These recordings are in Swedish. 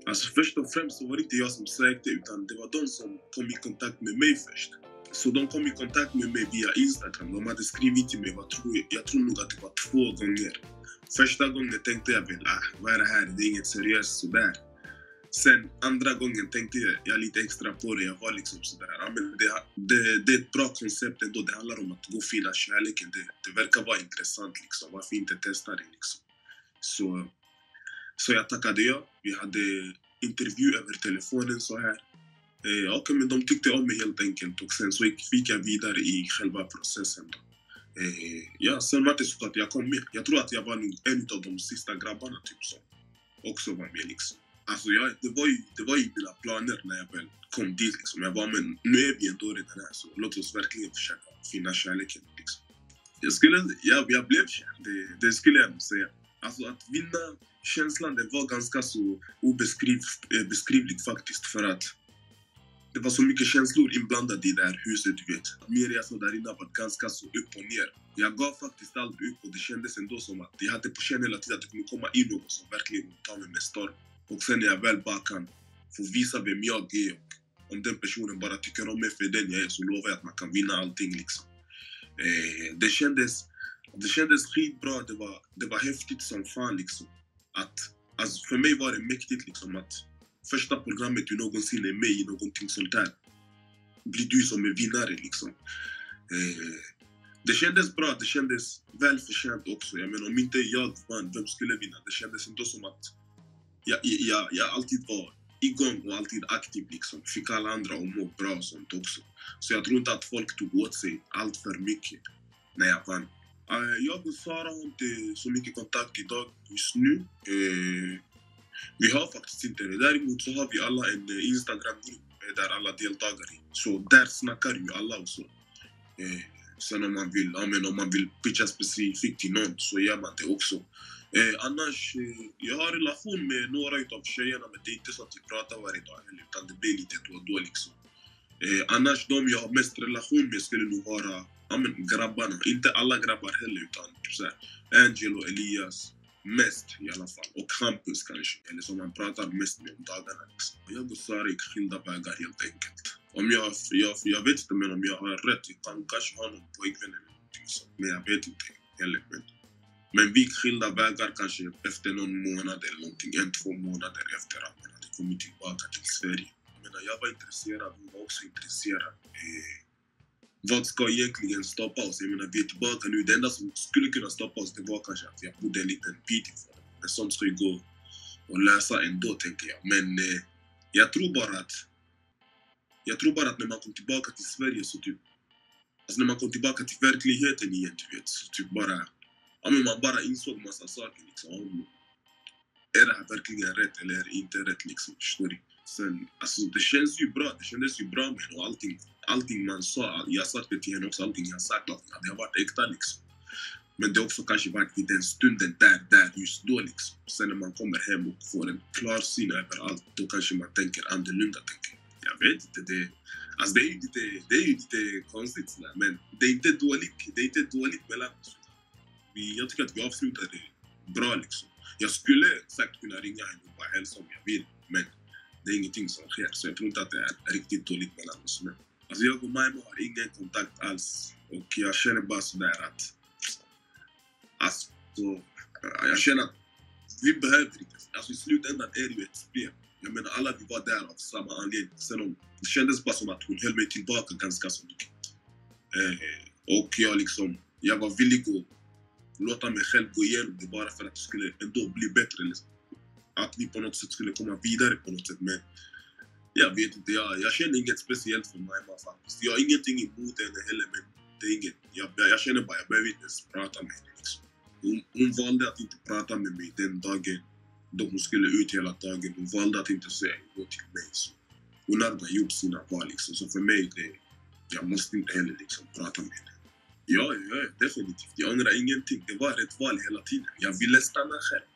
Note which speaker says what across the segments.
Speaker 1: Alltså först och främst så var det inte jag som sökte, utan det var de som kom i kontakt med mig först. Så de kom i kontakt med mig via Instagram. De hade skrivit till mig, jag tror nog att det var 2 gånger. Första gången tänkte jag väl, vad är det här? Det är inget seriöst sådär. Sen andra gången tänkte jag lite extra på det. Jag var liksom sådär, men det är ett bra koncept ändå. Det handlar om att gå och finna kärleken. Det verkar vara intressant liksom. Varför inte testa det liksom? Så jag tackade ja. Vi hade intervju över telefonen så här. Okej, men de tyckte om mig helt enkelt. Och sen så gick jag vidare i själva processen då. Sen var det så att jag kom med. Jag tror att jag var nog en av de sista grabbarna typ som också var med liksom. Alltså det var ju mina planer när jag väl kom dit liksom. Jag var, men nu är vi ändå redan här, så låt oss verkligen försöka finna kärleken liksom. Jag blev kär, det skulle jag nog säga. Alltså att vinna känslan, det var ganska så obeskrivligt faktiskt, för att det var så mycket känslor inblandade i det här huset, du vet. Min resa där inne var ganska så upp och ner. Jag gav faktiskt aldrig upp, och det kändes ändå som att jag hade på känn hela tiden att det kommer komma in någon som verkligen tar mig med storm. Och sen när jag väl bara kan få visa vem jag är, och om den personen bara tycker om mig för den jag är, så lovar jag att man kan vinna allting liksom. Det kändes skitbra, det var häftigt som fan liksom. Alltså för mig var det mäktigt liksom att första programmet du någonsin är med i någonting sånt där, blir du som en vinnare liksom. Det kändes bra, det kändes välförtjänt också. Jag menar, om inte jag vann, vem skulle vinna? Det kändes ändå som att jag alltid var igång och alltid aktiv liksom. Fick alla andra att må bra och sånt också. Så jag tror inte att folk tog åt sig allt för mycket när jag vann. Jag och Sara har inte så mycket kontakt idag just nu. Vi har faktiskt inte det. Däremot så har vi alla en Instagram-grupp där alla deltagare i. Så där snackar ju alla också. Sen om man vill pitcha specifikt till någon, så gör man det också. Annars, jag har relation med några utav tjejerna, men det är inte så att vi pratar varje dag heller, utan det blir lite då och då liksom. Annars de jag har mest relation med skulle nog vara grabbarna. Inte alla grabbar heller, utan så här, Angel och Elias mest i alla fall. Och Hampus kanske, eller som man pratar mest med om dagarna liksom. Jag och Sara gick skilda vägar helt enkelt. Jag vet inte, men om jag har rätt, utan kanske har någon pojkvän eller någonting sånt. Men jag vet inte heller. Men vi gick skilda vägar kanske efter någon månad eller någonting. 1-2 månader efter att man hade kommit tillbaka till Sverige. Jag var intresserad, hon var också intresserad. Vad ska egentligen stoppa oss? Jag menar, vi är tillbaka nu. Det enda som skulle kunna stoppa oss, det var kanske att jag bodde en liten bit ifrån. Men sånt ska ju gå och lösa ändå, tänker jag. Men jag tror bara att när man kom tillbaka till Sverige så typ... Alltså när man kom tillbaka till verkligheten igen, du vet. Så typ bara... man bara insåg massa saker liksom. Är det här verkligen rätt eller är det inte rätt liksom? Förstår du? Sen, alltså det kändes ju bra med och allting man sa, jag sa det till henne också, allting jag sagt att det har varit äkta liksom. Men det har också kanske varit vid den stunden där just då liksom. Sen när man kommer hem och får en klar syn över allt, då kanske man tänker annorlunda, tänker jag vet inte, det är ju lite konstigt sådär, men det är inte dåligt mellan oss. Jag tycker att vi avslutar det bra liksom. Jag skulle sagt kunna ringa henne och bara hälsa om jag vill, men det är ingenting som sker, så jag tror inte att det är riktigt dåligt mellan oss. Men alltså jag och Mayima har ingen kontakt alls, och jag känner bara sådär att jag känner att vi behöver inte, alltså i slutändan är det ju ett spel. Jag menar, alla vi var där av samma anledning. Sen det kändes bara som att hon höll mig tillbaka ganska så mycket. Och jag var villig att låta mig själv gå igenom det bara för att det skulle ändå bli bättre liksom. Att vi på något sätt skulle komma vidare på något sätt, men jag vet inte, jag känner inget speciellt för Mayima faktiskt. Jag har ingenting emot henne heller, men det är inget, jag känner bara, jag behöver inte ens prata med henne liksom. Hon valde att inte prata med mig den dagen då hon skulle ut hela dagen. Hon valde att inte säga något till mig, så hon hade gjort sina val liksom. Så för mig, jag måste inte heller liksom prata med henne. Ja, definitivt. Jag ångrar ingenting. Det var rätt val hela tiden. Jag ville stanna själv.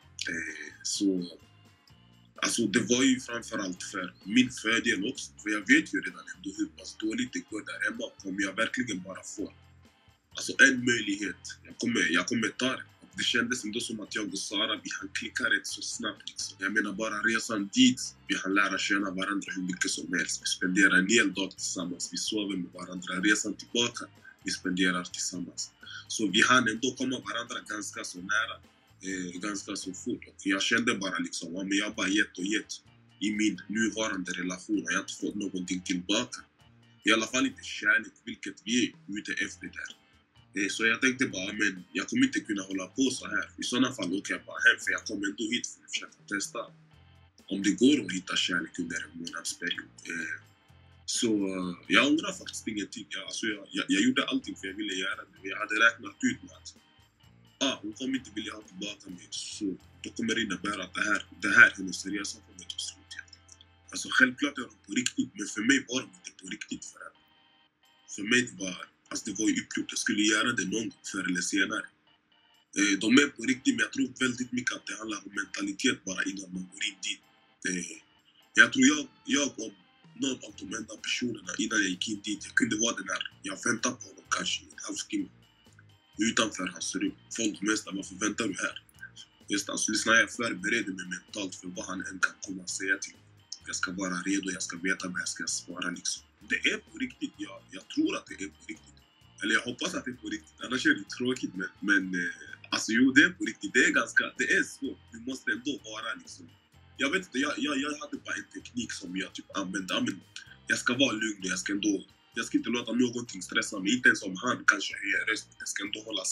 Speaker 1: Alltså det var ju framförallt för min fördel också. För jag vet ju redan ändå hur pass dåligt det går där hemma. Kommer jag verkligen bara få en möjlighet. Jag kommer ta det. det kändes ändå som att jag och Sara, vi hann klicka rätt så snabbt liksom. Jag menar bara resan dit, vi hann lära känna varandra hur mycket som helst. Vi spenderar en hel dag tillsammans, vi sover med varandra. Resan tillbaka, vi spenderar tillsammans. Så vi hann ändå komma varandra ganska så nära, ganska så fort. Och jag kände bara liksom, ja, men jag bara gett och gett i min nuvarande relation. Och jag har inte fått någonting tillbaka. I alla fall inte kärlek, vilket vi är ute efter där. Så jag tänkte bara, men jag kommer inte kunna hålla på så här. I sådana fall åker jag bara hem, för jag kommer ändå hit för att försöka testa om det går att hitta kärlek under en månadsperiod. Så jag ångrar faktiskt ingenting. Jag gjorde allting för jag ville göra det. Jag hade räknat ut med att hon kommer inte vilja ha tillbaka mig. Så då kommer det innebära att det här hennes resa kommer ta slut. Alltså självklart är de på riktigt, men för mig var de inte på riktigt. För mig det var ju uppgjort, jag skulle göra det någon gång förr eller senare. De är på riktigt, men jag tror väldigt mycket att det handlar om mentalitet bara innan man går in dit. Jag tror jag och någon av de enda personerna innan jag gick in dit, jag kunde vara den här, jag väntade på honom kanske en halvtimme utanför hans rum. Folk mest, varför väntar du här? Just alltså, lyssna, jag förbereder mig mentalt för vad han än kan komma och säga till mig. Jag ska vara redo, jag ska veta vad jag ska svara liksom. Det är på riktigt, jag tror att det är på riktigt. Eller jag hoppas att det är på riktigt, annars är det tråkigt. Men alltså jo, det är på riktigt, det är svårt. Du måste ändå vara liksom. Jag vet inte, jag hade bara en teknik som jag typ använde. Men jag ska vara lugn, jag ska inte låta någonting stressa mig. Inte ens om han kanske höjer rösten. Jag ska ändå hålla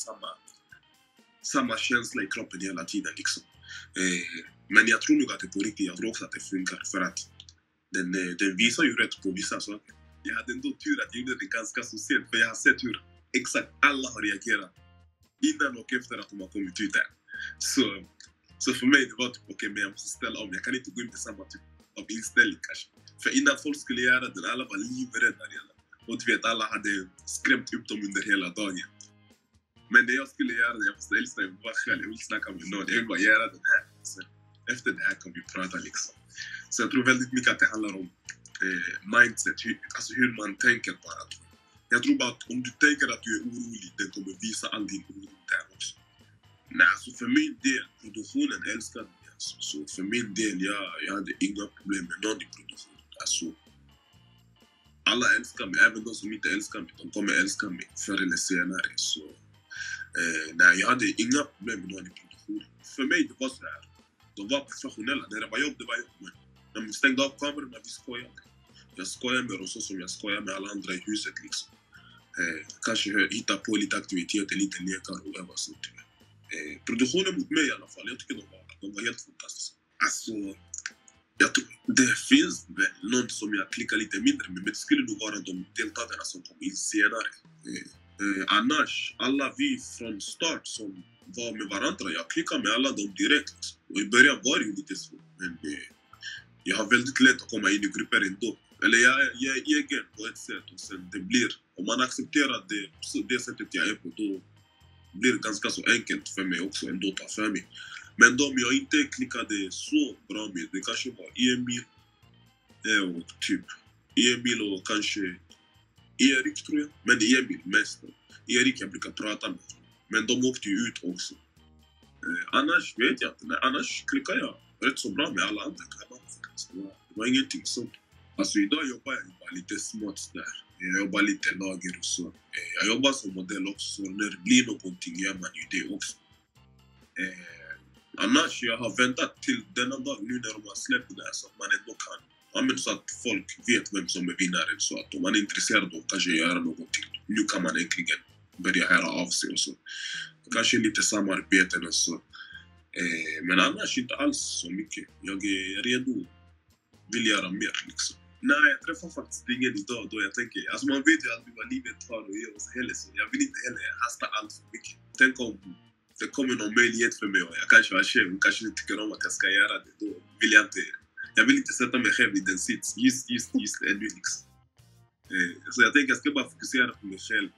Speaker 1: samma känsla i kroppen hela tiden liksom. Men jag tror nog att det är på riktigt, jag tror också att det funkar. För att den visar ju rätt på vissa saker. Jag hade ändå tur att jag gjorde det ganska så sent. För jag har sett hur exakt alla har reagerat innan och efter att de har kommit ut där. Så för mig det var typ okej, men jag måste ställa om. Jag kan inte gå in med samma typ av inställning kanske. För innan folk skulle göra den, alla var livrädda redan. Och du vet, alla hade skrämt upp dem under hela dagen. Men det jag skulle göra, jag måste älska mig bara själv. Jag vill snacka med någon, jag vill bara göra den här. Så efter det här kan vi prata liksom. Så jag tror väldigt mycket att det handlar om mindset, hur man tänker bara. Jag tror bara att om du tänker att du är orolig, den kommer visa all din oro där också. Nej, alltså för min del, produktionen älskade mig. Alltså. Så för min del, jag hade inga problem med någon i produktionen. Alltså, alla älskar mig, även de som inte älskar mig, de kommer älska mig förr eller senare. Så nej, jag hade inga problem med någon i produktionen. För mig, det var så här. De var professionella, när det var jobb, det var jobb. Men när vi stängde av kamerorna, vi skojade. Jag skojar med dem så som jag skojar med alla andra i huset liksom. Kanske hitta på lite aktiviteter, lite lekar och öva sånt. Produktionen mot mig i alla fall, jag tycker de var helt fantastiska. Alltså, jag tror det finns väl någon som jag klickar lite mindre med, men det skulle nog vara de deltagarna som kom in senare. Annars, alla vi från start som var med varandra, jag klickar med alla dem direkt. Och i början var det ju lite svårt, men jag har väldigt lätt att komma in i grupper ändå. Eller jag är egen på ett sätt och sen det blir, om man accepterar det sättet jag är på, då blir det ganska så enkelt för mig också ändå ta för mig. Men de jag inte klickade så bra med, det kanske var Emil och kanske Erik tror jag. Men Emil mest. Erik jag brukar prata med. Men de åkte ju ut också. Annars vet jag inte. Annars klickar jag rätt så bra med alla andra grabbar. Det var ingenting sånt. Alltså idag jobbar jag bara lite smått där. Jag jobbar lite lager och så. Jag jobbar som modell också. Så när det blir någonting gör man ju det också. Annars jag har väntat till denna dag nu när de har släppt det här så att man ändå kan. Så att folk vet vem som är vinnaren. Så att om man är intresserad av kanske göra någonting. Nu kan man äntligen börja höra av sig och så. Kanske lite samarbeten och så. Men annars inte alls så mycket. Jag är redo. Vill göra mer liksom. Nej, jag träffar faktiskt ingen idag då jag tänker. Alltså man vet ju alltid vad livet har att ge oss heller. Så jag vill inte heller hasta allt för mycket. Tänk om det kommer någon möjlighet för mig och jag kanske har chef och kanske inte tycker om att jag ska göra det. Då vill jag inte. Jag vill inte sätta mig själv i den sits. Just ännu liksom. Så jag tänker jag ska bara fokusera på mig själv.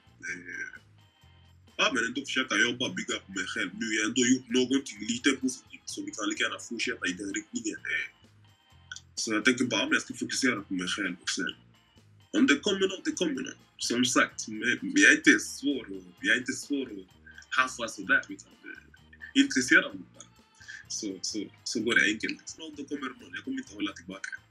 Speaker 1: Men ändå försöka jobba och bygga på mig själv. Nu har jag ändå gjort någonting lite positivt. Så vi kan lika gärna fortsätta i den riktningen. Så jag tänker bara att jag ska fokusera på mig själv och sen. Om det kommer något, det kommer något. Som sagt, jag är inte svår att haffa sådär. intresserad av någon bara. Så går det enkelt. Så då kommer någon, jag kommer inte hålla tillbaka.